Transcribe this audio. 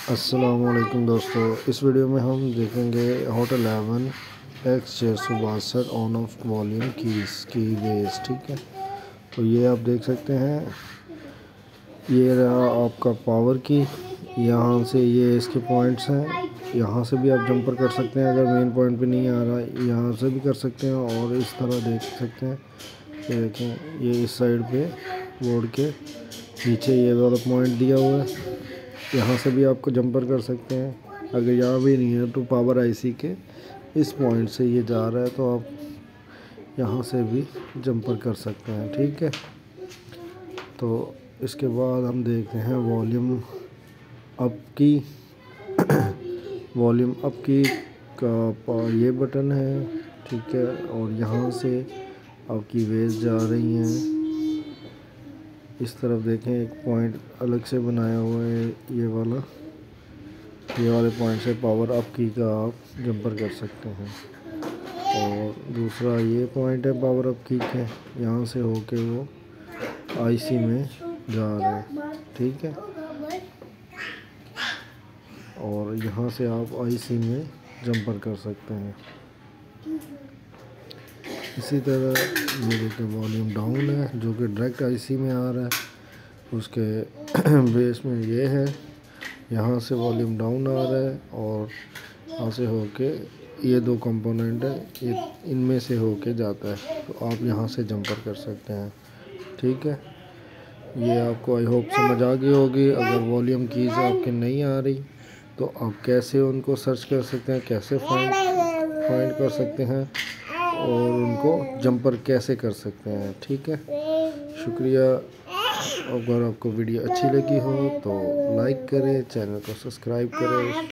अस्सलामुअलैकुम दोस्तों, इस वीडियो में हम देखेंगे hot 11 X662 on off volume की बेस। ठीक है, तो ये आप देख सकते हैं, ये रहा आपका पावर की। यहाँ से ये इसके पॉइंट्स हैं, यहाँ से भी आप जंपर कर सकते हैं। अगर मेन पॉइंट पे नहीं आ रहा यहाँ से भी कर सकते हैं। और इस तरह देख सकते हैं, ये देखें, ये इस साइड पे बोर्ड के नीचे ये वाला पॉइंट दिया हुआ है, यहाँ से भी आपको जंपर कर सकते हैं। अगर यहाँ भी नहीं है तो पावर आईसी के इस पॉइंट से ये जा रहा है तो आप यहाँ से भी जंपर कर सकते हैं। ठीक है, तो इसके बाद हम देखते हैं वॉल्यूम अप की वॉल्यूम अप की का ये बटन है। ठीक है, और यहाँ से आपकी वेव्स जा रही हैं। इस तरफ देखें, एक पॉइंट अलग से बनाया हुआ है, ये वाले पॉइंट से पावर अप की का आप जंपर कर सकते हैं। और दूसरा ये पॉइंट है पावर अप की के, यहाँ से होके वो आईसी में जा रहे हैं। ठीक है, और यहाँ से आप आईसी में जंपर कर सकते हैं। इसी तरह ये देखिए वॉल्यूम डाउन है जो कि डायरेक्ट आईसी में आ रहा है, उसके बेस में ये है। यहाँ से वॉल्यूम डाउन आ रहा है और यहाँ से होके ये दो कंपोनेंट है, ये इनमें से होके जाता है, तो आप यहाँ से जंपर कर सकते हैं। ठीक है, ये आपको आई होप समझ आ गई होगी। अगर वॉल्यूम कीज़ आपके नहीं आ रही तो आप कैसे उनको सर्च कर सकते हैं, कैसे फाइंड कर सकते हैं और उनको जंपर कैसे कर सकते हैं। ठीक है, शुक्रिया। अगर आपको वीडियो अच्छी लगी हो तो लाइक करें, चैनल को सब्सक्राइब करें।